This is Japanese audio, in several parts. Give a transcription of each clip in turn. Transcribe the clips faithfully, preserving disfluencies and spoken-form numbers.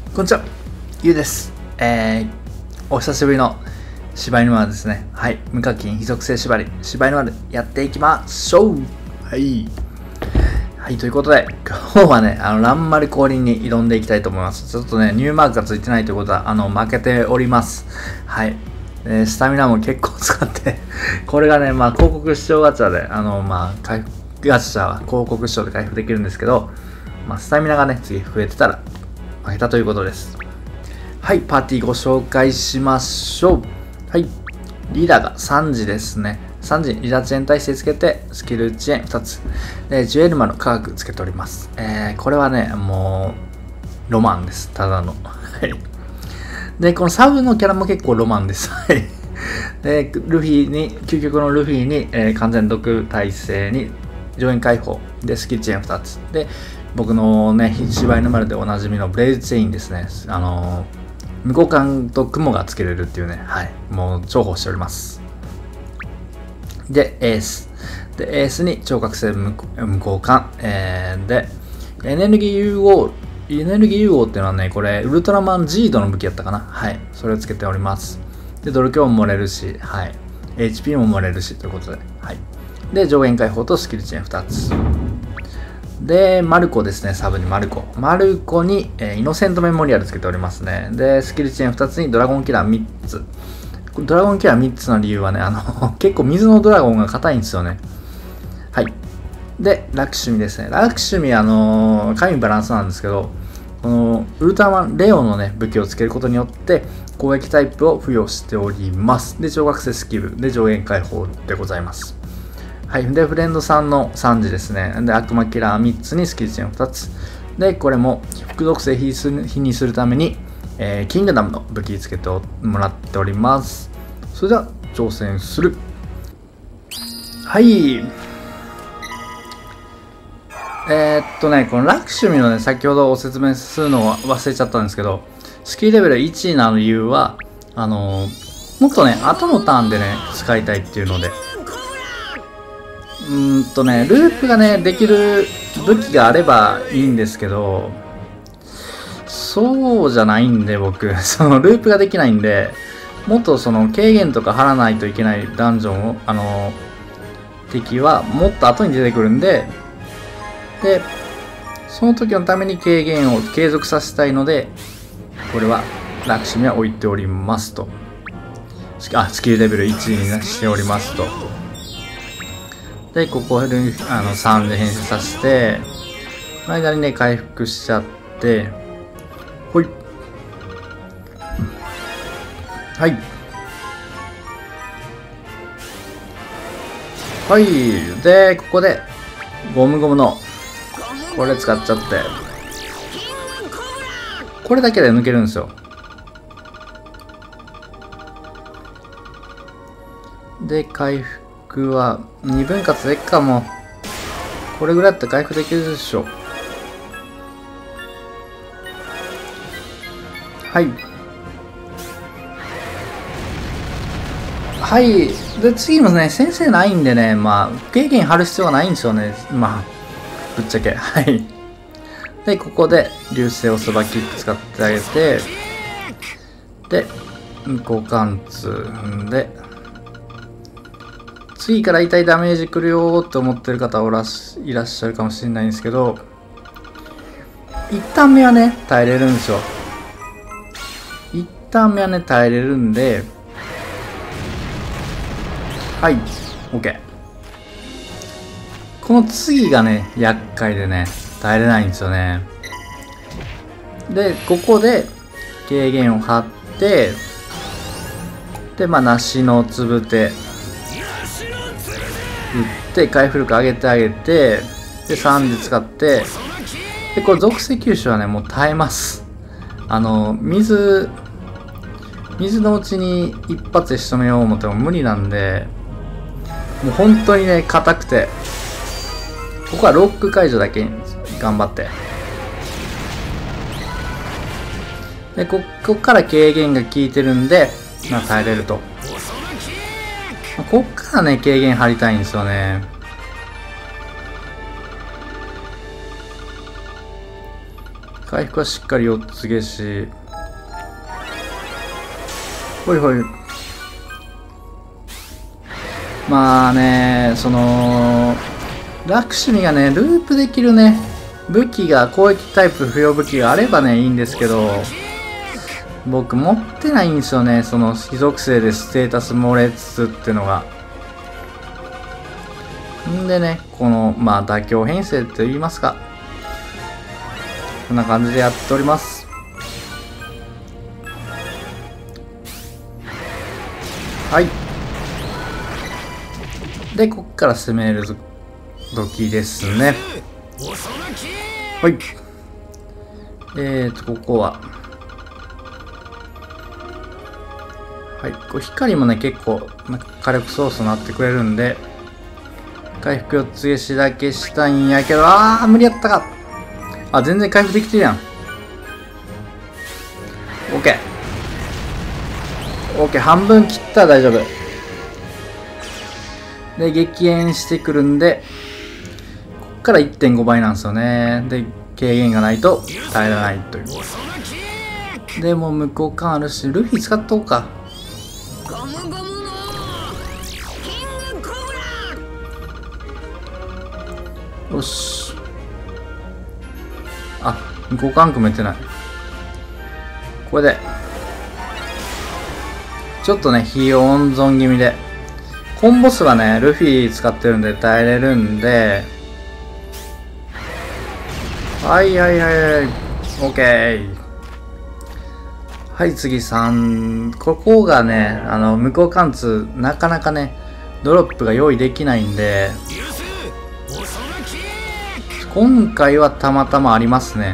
こんにちは、ゆうです。えー、お久しぶりの柴犬丸ですね。はい、無課金非属性縛り、柴犬丸やっていきましょう。はい。はい、ということで、今日はね、あの、ランマル降臨に挑んでいきたいと思います。ちょっとね、ニューマークがついてないということは、あの、負けております。はい。えー、スタミナも結構使ってこれがね、まあ、広告視聴ガチャで、あの、まあ、回復ガチャは広告視聴で回復できるんですけど、まあ、スタミナがね、次増えてたら、負けたということです。はい、パーティーご紹介しましょう。はい、リーダーがさんじですね。さんじに離脱円耐性つけて、スキル遅延ふたつ。で、ジュエルマの科学つけております。えー、これはね、もう、ロマンです。ただの。はい。で、このサブのキャラも結構ロマンです。はい。で、ルフィに、究極のルフィに、えー、完全毒耐性に、上演解放。で、スキル遅延ふたつ。で、僕のね、柴犬丸でおなじみのブレイズチェインですね。あのー、無効感と雲がつけれるっていうね、はい。もう重宝しております。で、エース。で、エースに超覚醒無効感。えー、で、エネルギー融合。エネルギー融合っていうのはね、これ、ウルトラマンジードの武器やったかな。はい。それをつけております。で、ドル強も漏れるし、はい。エイチピー も漏れるし、ということで、はい。で、上限解放とスキル遅延ふたつ。で、マルコですね、サブにマルコ。マルコに、えー、イノセントメモリアルつけておりますね。で、スキル遅延ふたつにドラゴンキラーみっつ。ドラゴンキラーみっつの理由はね、あの、結構水のドラゴンが硬いんですよね。はい。で、ラクシュミですね。ラクシュミ、あのー、神バランスなんですけど、この、ウルトラマン、レオのね、武器をつけることによって、攻撃タイプを付与しております。で、超覚醒スキルで上限解放でございます。はい。で、フレンドさんのさんじですね。で、悪魔キラーみっつにスキル遅延ふたつ。で、これも、副属性比にするために、えー、キングダムの武器つけてもらっております。それでは、挑戦する。はい。えー、っとね、このラクシュミのね、先ほどお説明するのを忘れちゃったんですけど、スキルレベルいちな理由は、あのー、もっとね、後のターンでね、使いたいっていうので、うーんとね、ループがね、できる武器があればいいんですけど、そうじゃないんで、僕、そのループができないんで、もっとその軽減とか張らないといけないダンジョンを、あの、敵はもっと後に出てくるんで、で、その時のために軽減を継続させたいので、これはラクシュミは置いておりますと。あ、スキルレベルいちにしておりますと。で、ここをあのさんで変身させて、の間にね、回復しちゃって、ほい。はい。はい。で、ここで、ゴムゴムの、これ使っちゃって、これだけで抜けるんですよ。で、回復はに分割でっかも。これぐらいだったら回復できるでしょ。はい。はい。で、次もね、先生ないんでね、まあ、軽減貼る必要はないんですよね。まあ、ぶっちゃけ。はい。で、ここで、流星おそばキック使ってあげて、で、交換通で、次から痛いダメージくるよーって思ってる方おらしいらっしゃるかもしれないんですけど、一旦目はね、耐えれるんですよ。一旦目はね、耐えれるんで、はい、OK。この次がね、厄介でね、耐えれないんですよね。で、ここで、軽減を張って、で、まあ、梨のつぶて、打って回復力上げてあげて、でさんで使って、でこれ属性吸収はねもう耐えます。あの水水のうちに一発で仕留めよう思っても無理なんで、もう本当にね硬くて、ここはロック解除だけ頑張って、でここから軽減が効いてるんで、まあ、耐えれると。こっからね、軽減張りたいんですよね。 回復はしっかりよっつ消し。ほいほい。まあね、その、ラクシュミがね、ループできるね、武器が、攻撃タイプ不要武器があればね、いいんですけど、僕持ってないんですよね、その、非属性でステータス漏れつつってのが。んでね、この、まあ、妥協編成と言いますか、こんな感じでやっております。はい。で、こっから攻める時ですね。はい。えーと、ここは。はい。こう光もね、結構、火力ソースになってくれるんで、回復よっつ消しだけしたいんやけど、あー、無理やったか。あ、全然回復できてるやん。OK。OK、半分切ったら大丈夫。で、激減してくるんで、こっから いってんご 倍なんですよね。で、軽減がないと耐えられないという。でも向こう感あるし、ルフィ使っとこうか。よし。あ、向こう感組めてない。これで。ちょっとね、火を温存気味で。コンボスはね、ルフィ使ってるんで耐えれるんで。はいはいはいはい。オッケー。はい、次さん。ここがね、あの、向こう貫通、なかなかね、ドロップが用意できないんで、今回はたまたまありますね。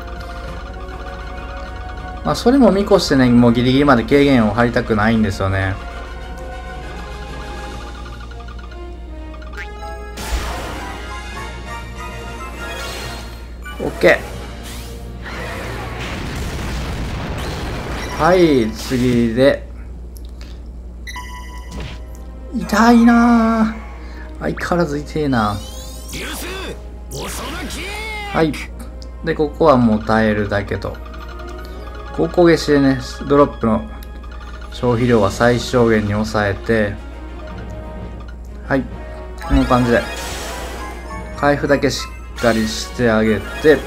まあ、それも見越してね、もうギリギリまで軽減を張りたくないんですよね。OK。はい、次で。痛いなぁ。相変わらず痛いな。はい。で、ここはもう耐えるだけと。ここ消しでね、ドロップの消費量は最小限に抑えて、はい。この感じで。回復だけしっかりしてあげて、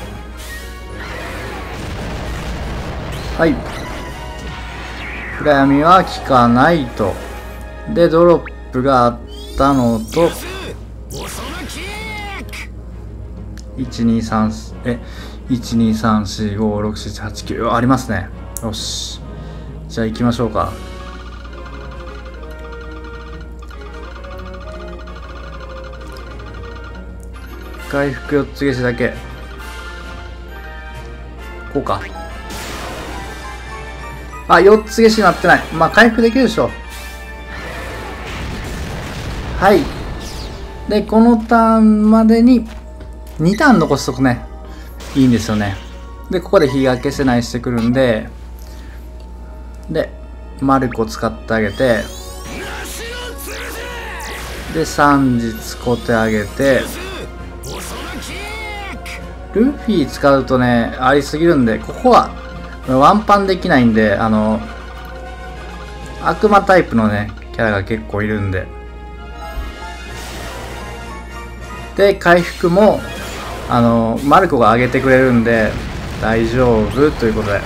はい。暗闇は効かないと。で、ドロップがあったのと、いちにさんえいちにさんしごろくしちはちきゅうありますね。よし、じゃあ行きましょうか。回復よっつ消しだけ。こうか。あ、よっつ消しになってない。まあ回復できるでしょ。はい。で、このターンまでににターン残すとこね、いいんですよね。で、ここで火が消せないしてくるんで、で、マルコ使ってあげて、で、三日使ってあげて、ルフィ使うとね、ありすぎるんで、ここはワンパンできないんで、あの、悪魔タイプのね、キャラが結構いるんで。で、回復も、あの、マルコが上げてくれるんで、大丈夫ということで。はい。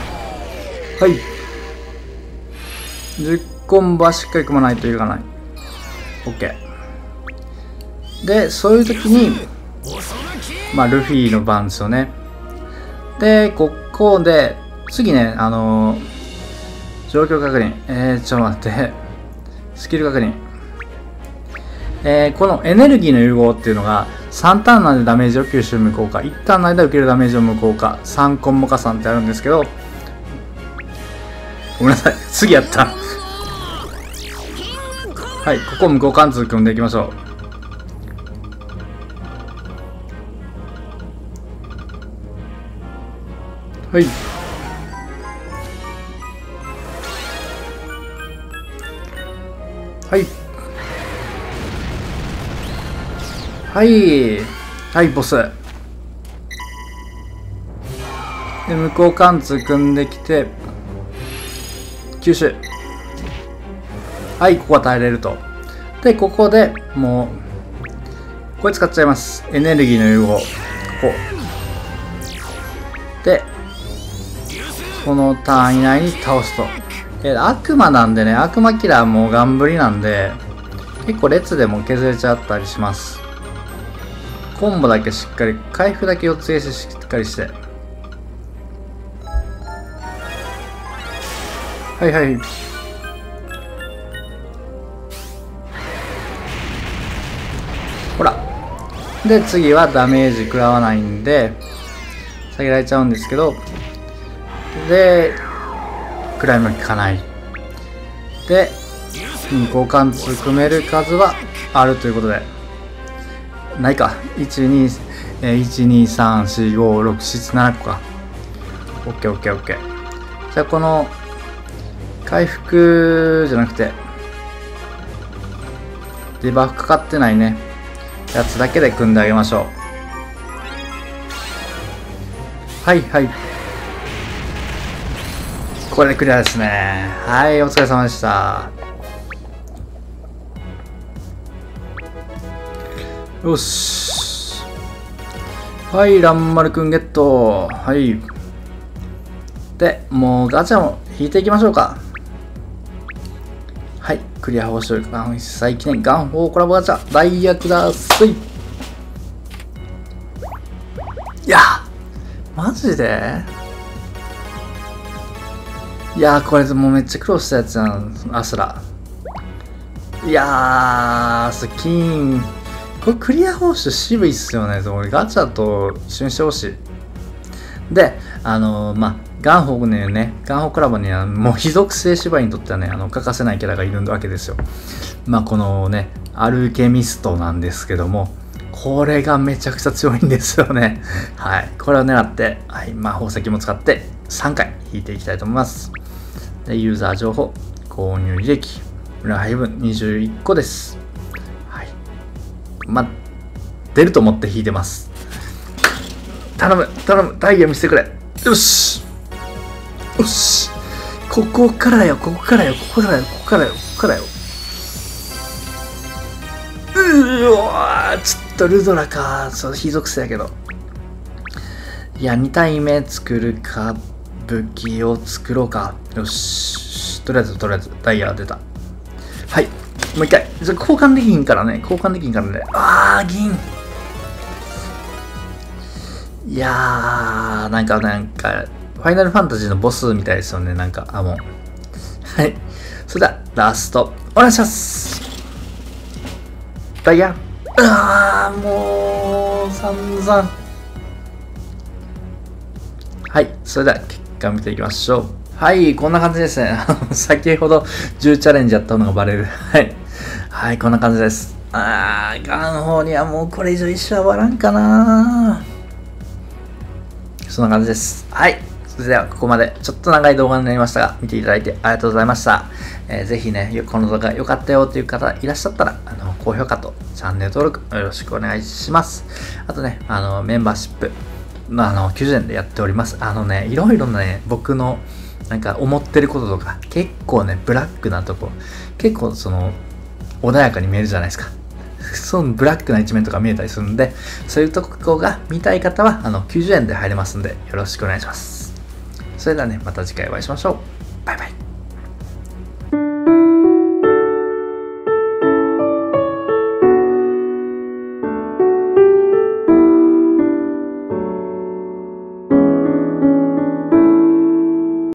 じゅっコンボはしっかり組まないといかない。OK。で、そういう時に、まあ、ルフィの番ですよね。で、ここで、次ね、あのー、状況確認。えー、ちょっと待って。スキル確認。えー、このエネルギーの融合っていうのが、さんターン内でダメージを吸収無効化、いちターン内で受けるダメージを無効化、さんコンボ加算ってあるんですけど、ごめんなさい。次やった。はい、ここ無効貫通組んでいきましょう。はい。はい。はい。はい、ボス。 で、向こう貫通組んできて、吸収。はい、ここは耐えれると。で、ここでもう、これ使っちゃいます。エネルギーの融合。ここ。で、このターン以内に倒すと。え、悪魔なんでね、悪魔キラーもガンブリなんで、結構列でも削れちゃったりします。コンボだけしっかり、回復だけよっつ消ししっかりして。はいはい。ほら。で、次はダメージ食らわないんで、下げられちゃうんですけど、で、食らいも効かない。で、向こう貫通組める数はあるということで、ないか。いち、に、いち、に、さん、し、ご、ろく、なな、ななこか。オッケーオッケーオッケー。じゃあこの、回復じゃなくて、デバフかかってないね、やつだけで組んであげましょう。はいはい。これでクリアですね。はい、お疲れ様でした。よし。はい、ランマルくんゲット。はい。で、もうガチャも引いていきましょうか。はい、クリア報酬、ガン一切記念、ガンフォーコラボガチャ、ダイヤください。いや、マジでいやー、これもうめっちゃ苦労したやつやん、アスラ。いやー、スキン。これクリア報酬渋いっすよね。俺ガチャと一緒にしてほしい。で、あのー、まあ、ガンホーね、ね、ガンホーコラボにはもう非属性芝居にとってはね、あの、欠かせないキャラがいるわけですよ。まあ、このね、アルケミストなんですけども、これがめちゃくちゃ強いんですよね。はい。これを狙って、はい、まあ、宝石も使ってさんかい引いていきたいと思います。で、ユーザー情報、購入履歴、裏配分にじゅういっこです。はい。まあ、出ると思って引いてます。頼む、頼む、ダイヤ見せてくれ。よし。よし。ここからよ、ここからよ、ここからよ、ここからよ、ここからよ。うわー、ちょっとルドラか。そう、非属性やけど。いや、に体目作るか、武器を作ろうか。よし。とりあえず、とりあえず、ダイヤ出た。はい。もう一回。じゃ交換できひんからね。交換できひんからね。あー、銀。いやー、なんか、なんか、ファイナルファンタジーのボスみたいですよね。なんか、あ、もう。はい。それでは、ラスト、お願いします。ダイヤ。あー、もう、散々。はい。それでは、結果見ていきましょう。はい。こんな感じですね。先ほどじゅうチャレンジやったのがバレる。はい。はい。こんな感じです。あー、ガンホーにはもうこれ以上一生終わらんかな。そんな感じです。はい。それではここまでちょっと長い動画になりましたが、見ていただいてありがとうございました。えー、ぜひね、この動画良かったよという方いらっしゃったら、あの、高評価とチャンネル登録よろしくお願いします。あとね、あの、メンバーシップ、まあ、あの、きゅうじゅうえんでやっております。あのね、いろいろね、僕の、なんか思ってることとか、結構ね、ブラックなとこ、結構その、穏やかに見えるじゃないですか。そのブラックな一面とか見えたりするんで、そういうとこが見たい方は、あの、きゅうじゅうえんで入れますんで、よろしくお願いします。それではね、また次回お会いしましょう。バイバイ。